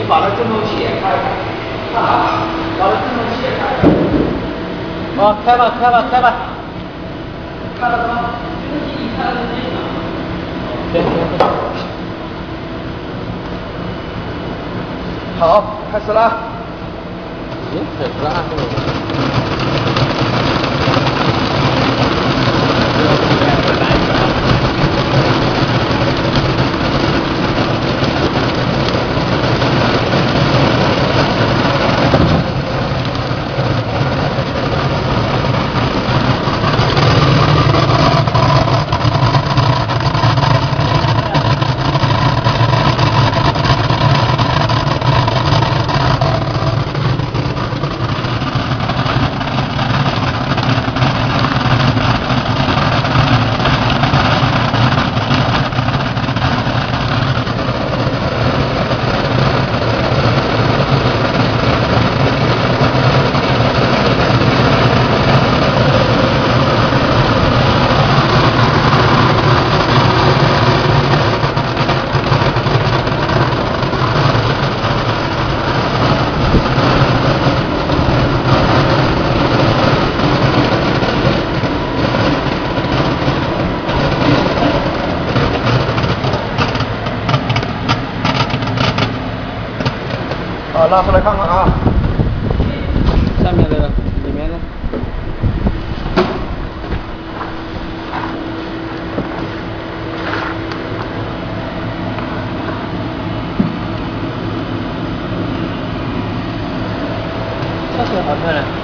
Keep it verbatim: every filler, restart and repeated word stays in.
把它正中切开，看啊，把它正中切开。啊，开吧，开吧，开吧。开了吗？这个机开了就可以了。行行行。好，开始了。行，开始了，按这个。啊，拉出来看看啊！下面的，里面的。这是好漂亮。